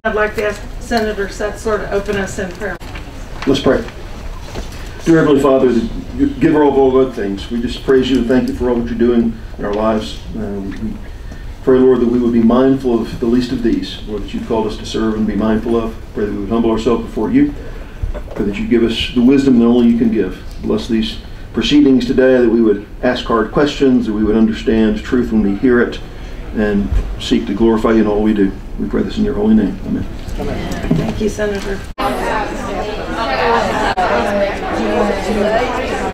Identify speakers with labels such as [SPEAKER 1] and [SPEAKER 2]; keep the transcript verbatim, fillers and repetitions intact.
[SPEAKER 1] I'd like to ask Senator Setzler to open us in prayer.
[SPEAKER 2] Let's pray. Dear Heavenly Father, the giver of all good things, we just praise you and thank you for all that you're doing in our lives. Uh, we pray, Lord, that we would be mindful of the least of these, Lord, that you've called us to serve and be mindful of. Pray that we would humble ourselves before you. Pray that you give us the wisdom that only you can give. Bless these proceedings today, that we would ask hard questions, that we would understand truth when we hear it, and seek to glorify you in all we do. We pray this in your holy name. Amen.
[SPEAKER 1] Amen. Thank you, Senator.